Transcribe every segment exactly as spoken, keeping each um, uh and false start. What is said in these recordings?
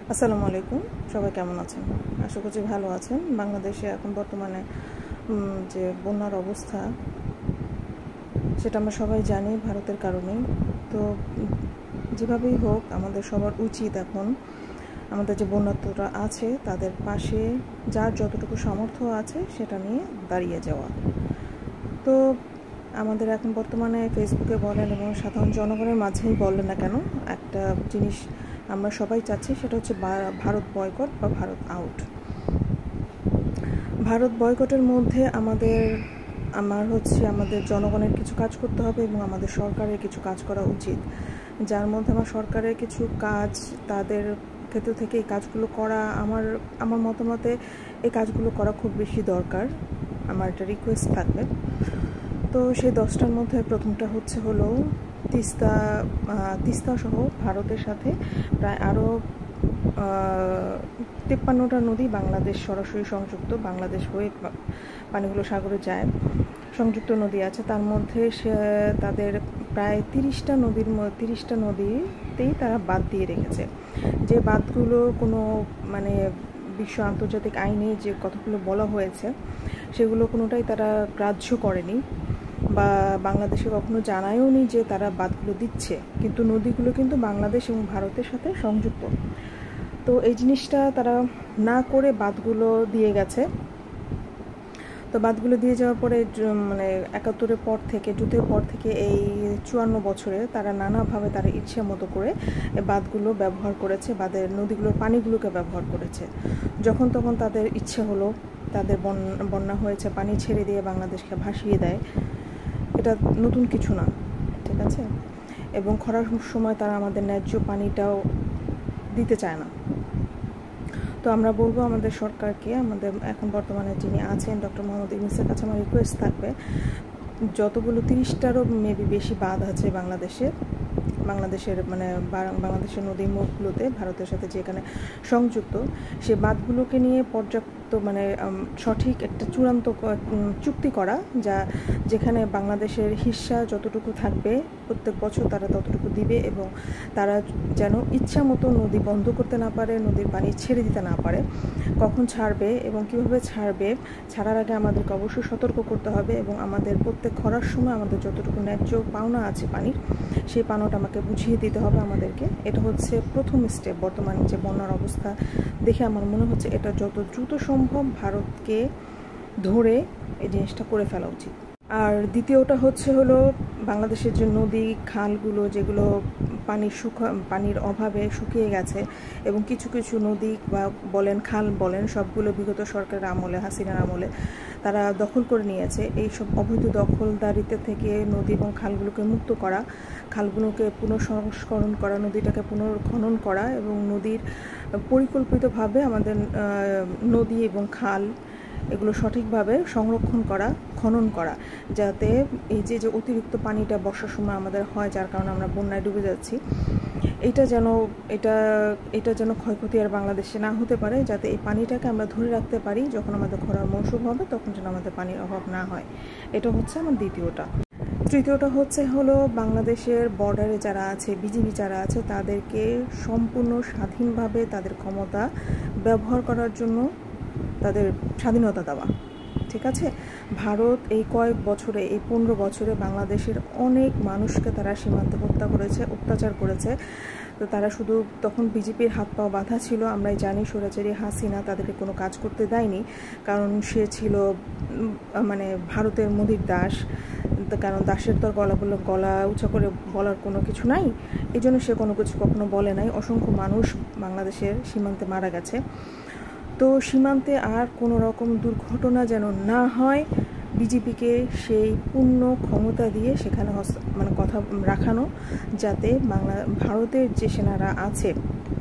আসসালামু আলাইকুম। সবাই কেমন আছেন? আশা করছি ভালো আছেন। বাংলাদেশে এখন বর্তমানে যে বন্যার অবস্থা সেটা আমরা সবাই জানি ভারতের কারণেই। তো যেভাবেই হোক আমাদের সবার উচিত এখন আমাদের যে বন্যার্তরা আছে তাদের পাশে যার যতটুকু সামর্থ্য আছে সেটা নিয়ে দাঁড়িয়ে যাওয়া। তো আমাদের এখন বর্তমানে ফেসবুকে বলেন এবং সাধারণ জনগণের মাঝেই বলেন না কেন, একটা জিনিস আমরা সবাই চাচ্ছি, সেটা হচ্ছে ভারত বয়কট বা ভারত আউট। ভারত বয়কটের মধ্যে আমাদের আমার হচ্ছে আমাদের জনগণের কিছু কাজ করতে হবে এবং আমাদের সরকারের কিছু কাজ করা উচিত, যার মধ্যে আমার সরকারের কিছু কাজ তাদের ক্ষেত্র থেকে এই কাজগুলো করা আমার আমার মতামতে এই কাজগুলো করা খুব বেশি দরকার। আমার একটা রিকোয়েস্ট থাকবে। তো সেই দশটার মধ্যে প্রথমটা হচ্ছে হলো তিস্তা তিস্তা সহ ভারতের সাথে প্রায় আরও তিপ্পান্নটা নদী বাংলাদেশ সরাসরি সংযুক্ত, বাংলাদেশ হয়ে পানিগুলো সাগরে যায়, সংযুক্ত নদী আছে। তার মধ্যে সে তাদের প্রায় তিরিশটা নদীর তিরিশটা নদীতেই তারা বাঁধ দিয়ে রেখেছে। যে বাঁধগুলো কোনো মানে বিশ্ব আন্তর্জাতিক আইনে যে কথাগুলো বলা হয়েছে সেগুলো কোনোটাই তারা গ্রাহ্য করেনি বা বাংলাদেশে কখনো জানায়ও নি যে তারা বাঁধগুলো দিচ্ছে, কিন্তু নদীগুলো কিন্তু বাংলাদেশ এবং ভারতের সাথে সংযুক্ত। তো এই জিনিসটা তারা না করে বাঁধগুলো দিয়ে গেছে। তো বাঁধগুলো দিয়ে যাওয়ার পরে মানে একাত্তরের পর থেকে যুদ্ধের পর থেকে এই চুয়ান্ন বছরে তারা নানাভাবে তারা ইচ্ছে মতো করে বাঁধগুলো ব্যবহার করেছে, বাঁধের নদীগুলোর পানিগুলোকে ব্যবহার করেছে। যখন তখন তাদের ইচ্ছে হলো তাদের বন্যা হয়েছে পানি ছেড়ে দিয়ে বাংলাদেশকে ভাসিয়ে দেয়। এটা নতুন কিছু না, ঠিক আছে? এবং খরার সময় তারা আমাদের ন্যায্য পানিটাও দিতে চায় না। তো আমরা বলবো আমাদের সরকারকে, আমাদের এখন বর্তমানে যিনি আছেন ডক্টর মোহাম্মদ ইউনূসের কাছে আমার রিকোয়েস্ট থাকবে, যতগুলো তিরিশটারও মেবি বেশি বাঁধ আছে বাংলাদেশে বাংলাদেশের মানে বাংলাদেশের নদীর মুখগুলোতে ভারতের সাথে যেখানে সংযুক্ত, সে বাঁধগুলোকে নিয়ে পর্যাপ্ত মানে সঠিক একটা চূড়ান্ত চুক্তি করা, যা যেখানে বাংলাদেশের হিস্সা যতটুকু থাকবে প্রত্যেক বছর তারা ততটুকু দিবে এবং তারা যেন ইচ্ছা মতো নদী বন্ধ করতে না পারে, নদীর পানি ছেড়ে দিতে না পারে। কখন ছাড়বে এবং কীভাবে ছাড়বে, ছাড়ার আগে আমাদেরকে অবশ্যই সতর্ক করতে হবে এবং আমাদের প্রত্যেক খরার সময় আমাদের যতটুকু ন্যায্য পাওনা আছে পানির, সেই পাওনাটা আমাকে বুঝিয়ে দিতে হবে আমাদেরকে। এটা হচ্ছে প্রথম স্টেপ। বর্তমান যে বন্যার অবস্থা দেখে আমার মনে হচ্ছে এটা যত দ্রুত সম্ভব ভারতকে ধরে এই জিনিসটা করে ফেলা উচিত। আর দ্বিতীয়টা হচ্ছে হলো বাংলাদেশের যে নদী খালগুলো যেগুলো পানির শুকা পানির অভাবে শুকিয়ে গেছে এবং কিছু কিছু নদী বা বলেন খাল বলেন সবগুলো বিগত সরকারের আমলে হাসিনার আমলে তারা দখল করে নিয়েছে। এই সব অবৈধ দখলদারিতে থেকে নদী এবং খালগুলোকে মুক্ত করা, খালগুলোকে পুনঃসংস্করণ করা, নদীটাকে পুনর্খনন করা এবং নদীর পরিকল্পিতভাবে আমাদের নদী এবং খাল এগুলো সঠিকভাবে সংরক্ষণ করা, খনন করা, যাতে এই যে যে অতিরিক্ত পানিটা বর্ষার সময় আমাদের হয় যার কারণে আমরা বন্যায় ডুবে যাচ্ছি, এটা যেন এটা এটা যেন ক্ষয়ক্ষতি আর বাংলাদেশে না হতে পারে, যাতে এই পানিটাকে আমরা ধরে রাখতে পারি যখন আমাদের খরার মৌসুম হবে তখন যেন আমাদের পানির অভাব না হয়। এটা হচ্ছে আমার দ্বিতীয়টা। তৃতীয়টা হচ্ছে হলো বাংলাদেশের বর্ডারে যারা আছে বিজিবি যারা আছে তাদেরকে সম্পূর্ণ স্বাধীনভাবে তাদের ক্ষমতা ব্যবহার করার জন্য তাদের স্বাধীনতা দেওয়া, ঠিক আছে? ভারত এই কয়েক বছরে এই পনেরো বছরে বাংলাদেশের অনেক মানুষকে তারা সীমান্তে হত্যা করেছে, অত্যাচার করেছে। তো তারা শুধু তখন বিজেপির হাত পাও বাঁধা ছিল, আমরাই জানি। স্বৈরাচারী হাসিনা তাদেরকে কোনো কাজ করতে দেয়নি, কারণ সে ছিল মানে ভারতের মোদির দাস, কারণ দাসের তো গলা বলে গলা উঁচা করে বলার কোনো কিছু নাই, এই জন্য সে কোনো কিছু কখনো বলে নাই। অসংখ্য মানুষ বাংলাদেশের সীমান্তে মারা গেছে। তো সীমান্তে আর কোনো রকম দুর্ঘটনা যেন না হয়, বিজেপিকে সেই পূর্ণ ক্ষমতা দিয়ে সেখানে মানে কথা রাখানো, যাতে বাংলা ভারতের যে সেনারা আছে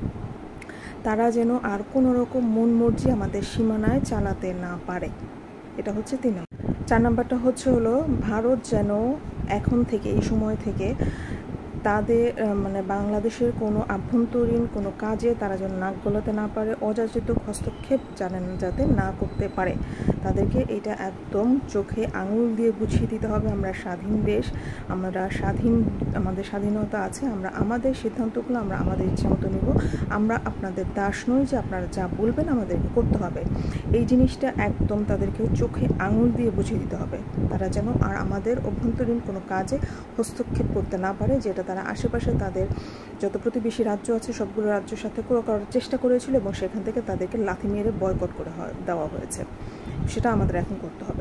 তারা যেন আর কোনো রকম মন মর্জি আমাদের সীমানায় চালাতে না পারে। এটা হচ্ছে তিন নম্বর। চার নম্বরটা হচ্ছে হলো ভারত যেন এখন থেকে এই সময় থেকে তাদের মানে বাংলাদেশের কোনো আভ্যন্তরীণ কোনো কাজে তারা যেন নাক গলাতে না পারে, অযাচিত হস্তক্ষেপ জানেন যাতে না করতে পারে। তাদেরকে এটা একদম চোখে আঙুল দিয়ে বুঝিয়ে দিতে হবে আমরা স্বাধীন দেশ, আমরা স্বাধীন, আমাদের স্বাধীনতা আছে, আমরা আমাদের সিদ্ধান্তগুলো আমরা আমাদের ইচ্ছা মতো নেব, আমরা আপনাদের দাস নই যে আপনারা যা বলবেন আমাদেরকে করতে হবে। এই জিনিসটা একদম তাদেরকে চোখে আঙুল দিয়ে বুঝিয়ে দিতে হবে, তারা যেন আর আমাদের অভ্যন্তরীণ কোনো কাজে হস্তক্ষেপ করতে না পারে, যেটা তারা আশেপাশে তাদের যত প্রতিবেশী রাজ্য আছে সবগুলো রাজ্যের সাথে করার চেষ্টা করেছিল এবং সেখান থেকে তাদেরকে লাথি মেরে বয়কট করে দেওয়া হয়েছে। সেটা আমাদের এখন করতে হবে।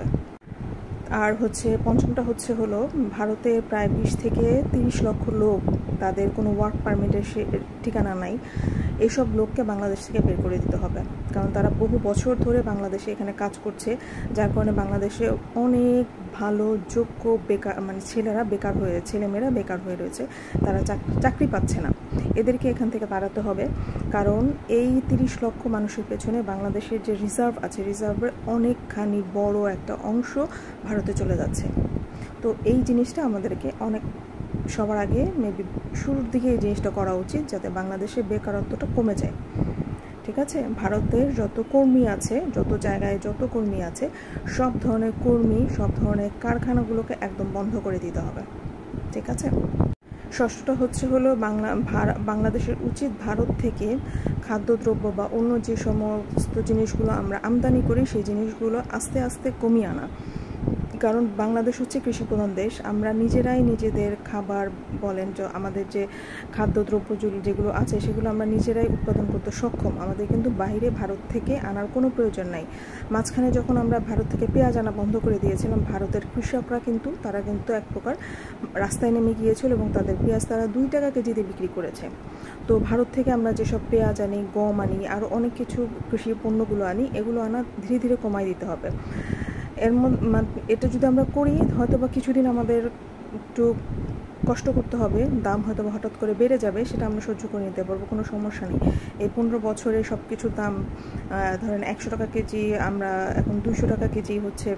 আর হচ্ছে পঞ্চমটা হচ্ছে হলো ভারতে প্রায় বিশ থেকে তিরিশ লক্ষ লোক, তাদের কোনো ওয়ার্ক পারমিটের সে ঠিকানা নাই, এইসব লোককে বাংলাদেশ থেকে বের করে দিতে হবে। কারণ তারা বহু বছর ধরে বাংলাদেশে এখানে কাজ করছে, যার কারণে বাংলাদেশে অনেক ভালো যোগ্য বেকার মানে ছেলেরা বেকার হয়ে ছেলেমেয়েরা বেকার হয়ে রয়েছে, তারা চাকরি পাচ্ছে না। এদেরকে এখান থেকে তাড়াতে হবে, কারণ এই তিরিশ লক্ষ মানুষের পেছনে বাংলাদেশের যে রিজার্ভ আছে, রিজার্ভের অনেকখানি বড় একটা অংশ ভারতে চলে যাচ্ছে। তো এই জিনিসটা আমাদেরকে অনেক সবার আগে মেবি শুরুর দিকে এই জিনিসটা করা উচিত, যাতে বাংলাদেশের বেকারত্বটা কমে যায়। ঠিক আছে, ভারতের যত কর্মী আছে, যত জায়গায় যত কর্মী আছে, সব ধরনের কর্মী, সব ধরনের কারখানাগুলোকে একদম বন্ধ করে দিতে হবে। ঠিক আছে। ষষ্ঠটা হচ্ছে হলো বাংলা বাংলাদেশের উচিত ভারত থেকে খাদ্যদ্রব্য বা অন্য যে সমস্ত জিনিসগুলো আমরা আমদানি করি সেই জিনিসগুলো আস্তে আস্তে কমিয়ে আনা। কারণ বাংলাদেশ হচ্ছে কৃষিপ্রধান দেশ, আমরা নিজেরাই নিজেদের খাবার বলেন, আমাদের যে খাদ্যদ্রব্য যেগুলো আছে সেগুলো আমরা নিজেরাই উৎপাদন করতে সক্ষম। আমাদের কিন্তু বাইরে ভারত থেকে আনার কোনো প্রয়োজন নাই। মাঝখানে যখন আমরা ভারত থেকে পেঁয়াজ আনা বন্ধ করে দিয়েছিলাম, ভারতের কৃষকরা কিন্তু তারা কিন্তু এক প্রকার রাস্তায় নেমে গিয়েছিল এবং তাদের পেঁয়াজ তারা দুই টাকা কেজিতে বিক্রি করেছে। তো ভারত থেকে আমরা যেসব পেঁয়াজ আনি, গম আনি, আরও অনেক কিছু কৃষি পণ্যগুলো আনি, এগুলো আনা ধীরে ধীরে কমাই দিতে হবে। এর মধ্যে এটা যদি আমরা করি, হয়তো বা কিছুদিন আমাদের একটু কষ্ট করতে হবে, দাম হয়তো বা হঠাৎ করে বেড়ে যাবে, সেটা আমরা সহ্য করে নিতে পারবো, কোনো সমস্যা নেই। এই পনেরো বছরে সব কিছুর দাম ধরেন একশো টাকা কেজি, আমরা এখন দুশো টাকা কেজি হচ্ছে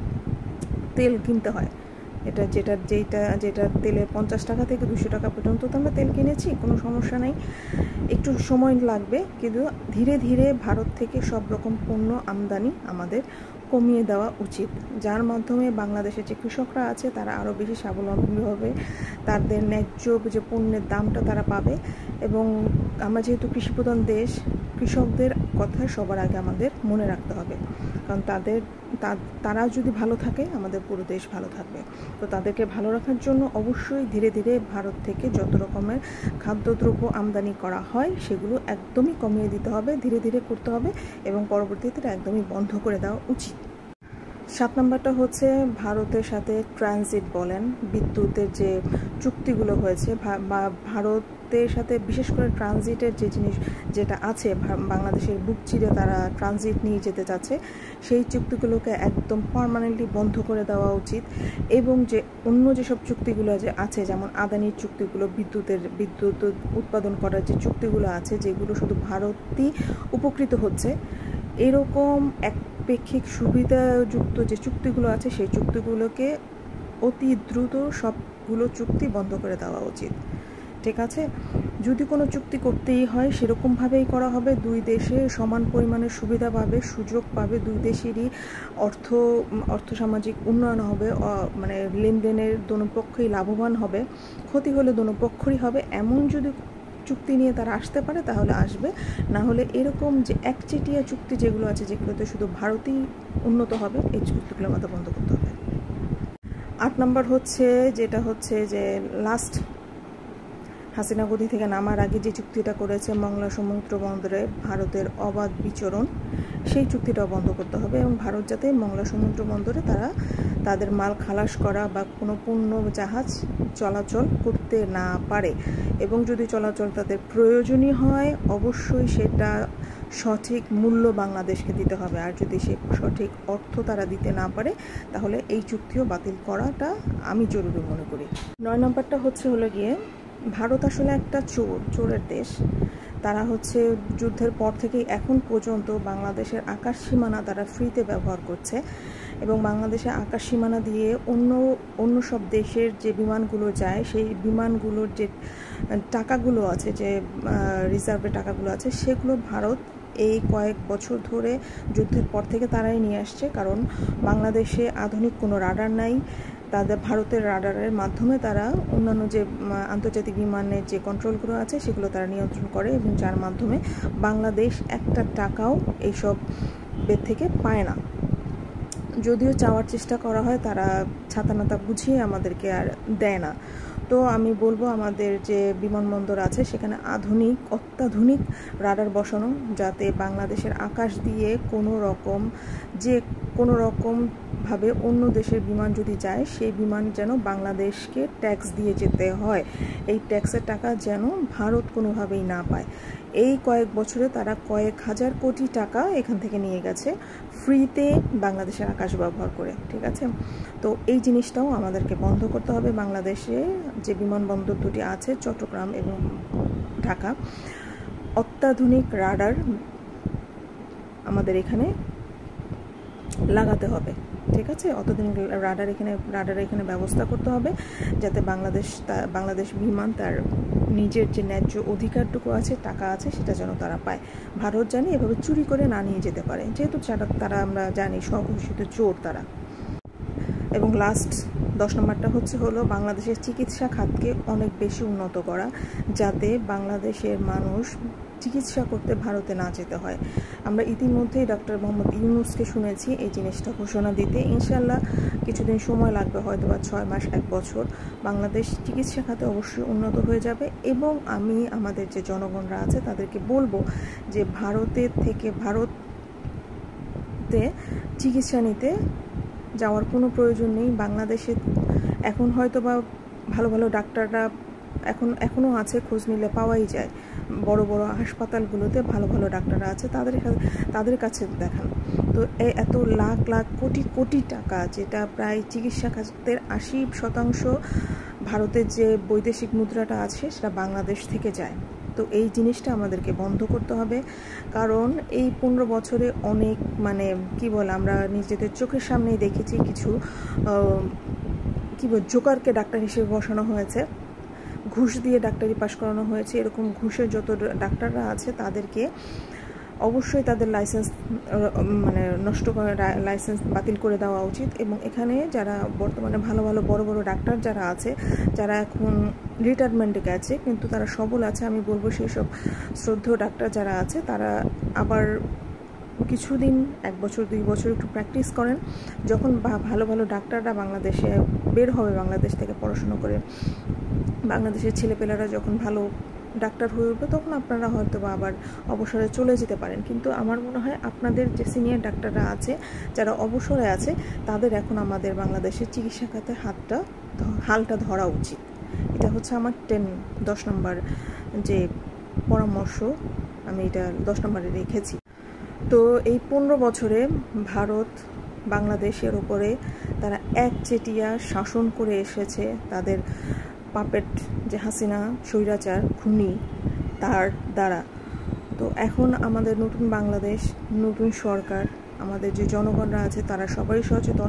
তেল কিনতে হয়। এটা যেটা যেটা যেটা তেলে পঞ্চাশ টাকা থেকে দুশো টাকা পর্যন্ত তো আমরা তেল কিনেছি, কোনো সমস্যা নেই, একটু সময় লাগবে, কিন্তু ধীরে ধীরে ভারত থেকে সব রকম পণ্য আমদানি আমাদের কমিয়ে দেওয়া উচিত, যার মাধ্যমে বাংলাদেশের যে কৃষকরা আছে তারা আরও বেশি স্বাবলম্বী হবে, তাদের ন্যায্য যে পণ্যের দামটা তারা পাবে। এবং আমরা যেহেতু কৃষিপ্রধান দেশ, কৃষকদের কথা সবার আগে আমাদের মনে রাখতে হবে, কারণ তাদের তারা যদি ভালো থাকে আমাদের পুরো দেশ ভালো থাকবে। তো তাদেরকে ভালো রাখার জন্য অবশ্যই ধীরে ধীরে ভারত থেকে যত রকমের খাদ্যদ্রব্য আমদানি করা হয় সেগুলো একদমই কমিয়ে দিতে হবে, ধীরে ধীরে করতে হবে এবং পরবর্তীতে একদমই বন্ধ করে দেওয়া উচিত। সাত নম্বরটা হচ্ছে ভারতের সাথে ট্রানজিট বলেন, বিদ্যুতের যে চুক্তিগুলো হয়েছে বা ভারতের সাথে বিশেষ করে ট্রানজিটের যে জিনিস যেটা আছে, বাংলাদেশের বুক চিরে তারা ট্রানজিট নিয়ে যেতে চাচ্ছে, সেই চুক্তিগুলোকে একদম পার্মানেন্টলি বন্ধ করে দেওয়া উচিত। এবং যে অন্য যেসব চুক্তিগুলো যে আছে, যেমন আদানির চুক্তিগুলো, বিদ্যুতের বিদ্যুৎ উৎপাদন করার যে চুক্তিগুলো আছে, যেগুলো শুধু ভারতই উপকৃত হচ্ছে, এরকম একপেক্ষিক সুবিধাযুক্ত যে চুক্তিগুলো আছে সেই চুক্তিগুলোকে অতি দ্রুত সবগুলো চুক্তি বন্ধ করে দেওয়া উচিত। ঠিক আছে, যদি কোনো চুক্তি করতেই হয় সেরকমভাবেই করা হবে, দুই দেশে সমান পরিমাণের সুবিধা পাবে, সুযোগ পাবে, দুই দেশেরই অর্থ অর্থসামাজিক উন্নয়ন হবে, মানে লেনদেনের দোনো পক্ষই লাভবান হবে, ক্ষতি হলে দোনো পক্ষই হবে। এমন যদি চুক্তি নিয়ে তারা আসতে পারে তাহলে আসবে, না হলে এরকম যে একচেটিয়া চুক্তি যেগুলো আছে, যেগুলোতে শুধু ভারতই উন্নত হবে, এই চুক্তিগুলো আমাদের বন্ধ করতে হবে। আট নম্বর হচ্ছে যেটা হচ্ছে যে লাস্ট হাসিনা গদি থেকে নামার আগে যে চুক্তিটা করেছে মংলা সমুদ্র বন্দরে ভারতের অবাধ বিচরণ, সেই চুক্তিটাও বন্ধ করতে হবে এবং ভারত যাতে মংলা সমুদ্র বন্দরে তারা তাদের মাল খালাস করা বা কোনো পণ্য জাহাজ চলাচল করতে না পারে, এবং যদি চলাচল তাদের প্রয়োজনীয় হয় অবশ্যই সেটা সঠিক মূল্য বাংলাদেশকে দিতে হবে, আর যদি সে সঠিক অর্থ তারা দিতে না পারে তাহলে এই চুক্তিও বাতিল করাটা আমি জরুরি মনে করি। নয় নম্বরটা হচ্ছে হলো গিয়ে ভারত আসলে একটা চোর চোরের দেশ, তারা হচ্ছে যুদ্ধের পর থেকেই এখন পর্যন্ত বাংলাদেশের আকাশ সীমানা তারা ফ্রিতে ব্যবহার করছে এবং বাংলাদেশের আকাশ সীমানা দিয়ে অন্য অন্য সব দেশের যে বিমানগুলো যায় সেই বিমানগুলোর যে টাকাগুলো আছে, যে রিজার্ভের টাকাগুলো আছে, সেগুলো ভারত এই কয়েক বছর ধরে যুদ্ধের পর থেকে তারাই নিয়ে আসছে। কারণ বাংলাদেশে আধুনিক কোনো রাডার নাই, তাদের ভারতের রাডারের মাধ্যমে তারা অন্যান্য যে আন্তর্জাতিক বিমানের যে কন্ট্রোলগুলো আছে সেগুলো তারা নিয়ন্ত্রণ করে, এবং যার মাধ্যমে বাংলাদেশ একটা টাকাও এইসব বেদ থেকে পায় না। যদিও চাওয়ার চেষ্টা করা হয়, তারা ছাতানাতা বুঝিয়ে আমাদেরকে আর দেয় না। তো আমি বলবো আমাদের যে বিমানবন্দর আছে সেখানে আধুনিক অত্যাধুনিক রাডার বসানো, যাতে বাংলাদেশের আকাশ দিয়ে কোনো রকম যে কোনো রকমভাবে অন্য দেশের বিমান যদি যায় সেই বিমান যেন বাংলাদেশকে ট্যাক্স দিয়ে যেতে হয়, এই ট্যাক্সের টাকা যেন ভারত কোনোভাবেই না পায়। এই কয়েক বছরে তারা কয়েক হাজার কোটি টাকা এখান থেকে নিয়ে গেছে ফ্রিতে বাংলাদেশের আকাশ ব্যবহার করে, ঠিক আছে? তো এই জিনিসটাও আমাদেরকে বন্ধ করতে হবে। বাংলাদেশে যে বিমানবন্দর দুটি আছে, চট্টগ্রাম এবং ঢাকা, অত্যাধুনিক রাডার আমাদের এখানে লাগাতে হবে, ঠিক আছে? অত্যাধুনিক রাডার এখানে রাডার এখানে ব্যবস্থা করতে হবে, যাতে বাংলাদেশ বাংলাদেশ বিমান তার নিজের যে ন্যায্য অধিকারটুকু আছে, টাকা আছে, সেটা যেন তারা পায়। ভারত জানি এভাবে চুরি করে না নিয়ে যেতে পারে, যেহেতু তারা আমরা জানি স্বঘোষিত চোর তারা। এবং লাস্ট দশ নম্বরটা হচ্ছে হলো বাংলাদেশের চিকিৎসা খাতকে অনেক বেশি উন্নত করা, যাতে বাংলাদেশের মানুষ চিকিৎসা করতে ভারতে না যেতে হয়। আমরা ইতিমধ্যেই ডক্টর মোহাম্মদ ইউনূসকে শুনেছি এই জিনিসটা ঘোষণা দিতে। ইনশাল্লাহ কিছুদিন সময় লাগবে, হয়তো বা ছয় মাস এক বছর, বাংলাদেশ চিকিৎসা খাতে অবশ্যই উন্নত হয়ে যাবে। এবং আমি আমাদের যে জনগণরা আছে তাদেরকে বলবো যে ভারতের থেকে ভারতে চিকিৎসা নিতে যাওয়ার কোনো প্রয়োজন নেই। বাংলাদেশে এখন হয়তো বা ভালো ভালো ডাক্তাররা এখন এখনও আছে, খোঁজ নিলে পাওয়াই যায়। বড় বড় হাসপাতালগুলোতে ভালো ভালো ডাক্তাররা আছে, তাদের তাদের কাছে দেখান। তো এত লাখ লাখ কোটি কোটি টাকা, যেটা প্রায় চিকিৎসা খাতের আশি শতাংশ ভারতের যে বৈদেশিক মুদ্রাটা আছে সেটা বাংলাদেশ থেকে যায়। তো এই জিনিসটা আমাদেরকে বন্ধ করতে হবে, কারণ এই পনেরো বছরে অনেক মানে কি বলে আমরা নিজেদের চোখের সামনেই দেখেছি কিছু কি বল জোকারকে ডাক্তার হিসেবে বসানো হয়েছে, ঘুষ দিয়ে ডাক্তারি পাশ করানো হয়েছে। এরকম ঘুষের যত ডাক্তাররা আছে তাদেরকে অবশ্যই তাদের লাইসেন্স মানে নষ্ট করে লাইসেন্স বাতিল করে দেওয়া উচিত। এবং এখানে যারা বর্তমানে ভালো ভালো বড় বড় ডাক্তার যারা আছে, যারা এখন রিটায়ারমেন্টে গেছে কিন্তু তারা সবল আছে, আমি বলবো সেই সব শ্রদ্ধেয় ডাক্তার যারা আছে তারা আবার কিছুদিন এক বছর দুই বছর একটু প্র্যাকটিস করেন। যখন ভালো ভালো ডাক্তাররা বাংলাদেশে বের হবে, বাংলাদেশ থেকে পড়াশোনা করে বাংলাদেশের ছেলেপেলেরা যখন ভালো ডাক্তার হয়ে উঠবে, তখন আপনারা হয়তো বা আবার অবসরে চলে যেতে পারেন। কিন্তু আমার মনে হয় আপনাদের যে সিনিয়র ডাক্তাররা আছে, যারা অবসরে আছে, তাদের এখন আমাদের বাংলাদেশের চিকিৎসা খাতে হাতটা হালটা ধরা উচিত। এটা হচ্ছে আমার টেন দশ নম্বর যে পরামর্শ, আমি এটা দশ নম্বরে রেখেছি। তো এই পনেরো বছরে ভারত বাংলাদেশের ওপরে তারা একচেটিয়া শাসন করে এসেছে, তাদের পাপেট যে হাসিনা স্বৈরাচার খুনি তার দ্বারা। তো এখন আমাদের নতুন বাংলাদেশ, নতুন সরকার, আমাদের যে জনগণরা আছে তারা সবাই সচেতন।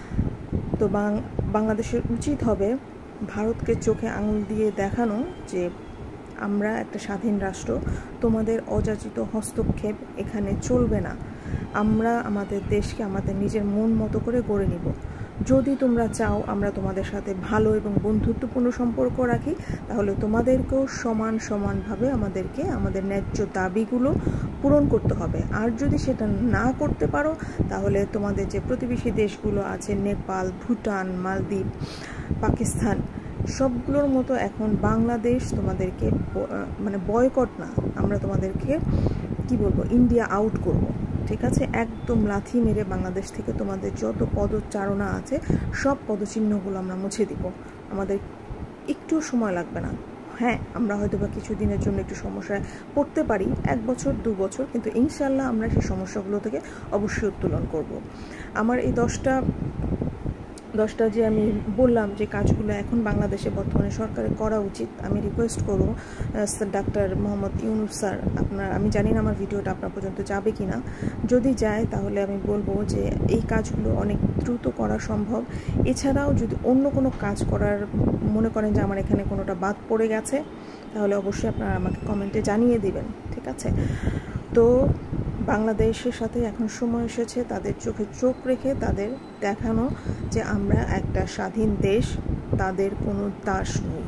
তো বাংলাদেশের উচিত হবে ভারতকে চোখে আঙুল দিয়ে দেখানো যে আমরা একটা স্বাধীন রাষ্ট্র, তোমাদের অযাচিত হস্তক্ষেপ এখানে চলবে না। আমরা আমাদের দেশকে আমাদের নিজের মন মতো করে গড়ে নিব। যদি তোমরা চাও আমরা তোমাদের সাথে ভালো এবং বন্ধুত্বপূর্ণ সম্পর্ক রাখি, তাহলে তোমাদেরকেও সমান সমানভাবে আমাদেরকে আমাদের ন্যায্য দাবিগুলো পূরণ করতে হবে। আর যদি সেটা না করতে পারো, তাহলে তোমাদের যে প্রতিবেশী দেশগুলো আছে, নেপাল, ভুটান, মালদ্বীপ, পাকিস্তান, সবগুলোর মতো এখন বাংলাদেশ তোমাদেরকে মানে বয়কট না, আমরা তোমাদেরকে কি বলবো ইন্ডিয়া আউট করব, ঠিক আছে? একদম লাথি মেরে বাংলাদেশ থেকে তোমাদের যত পদচারণা আছে সব পদচিহ্নগুলো আমরা মুছে দিব। আমাদের একটু সময় লাগবে না। হ্যাঁ, আমরা হয়তো বা কিছুদিনের জন্য একটু সমস্যায় পড়তে পারি, এক বছর দু বছর, কিন্তু ইনশাল্লাহ আমরা সেই সমস্যাগুলো থেকে অবশ্যই উত্তোলন করব। আমার এই দশটা দশটা যে আমি বললাম যে কাজগুলো এখন বাংলাদেশে বর্তমানে সরকারের করা উচিত, আমি রিকোয়েস্ট করব ডাক্তার মোহাম্মদ ইউনূস স্যার, আপনার আমি জানি না আমার ভিডিওটা আপনার পর্যন্ত যাবে কি না, যদি যায় তাহলে আমি বলবো যে এই কাজগুলো অনেক দ্রুত করা সম্ভব। এছাড়াও যদি অন্য কোনো কাজ করার মনে করেন যে আমার এখানে কোনোটা বাদ পড়ে গেছে, তাহলে অবশ্যই আপনারা আমাকে কমেন্টে জানিয়ে দিবেন, ঠিক আছে? তো বাংলাদেশের সাথে এখন সময় এসেছে তাদের চোখে চোখ রেখে তাদের দেখানো যে আমরা একটা স্বাধীন দেশ, তাদের কোনো দাস নই।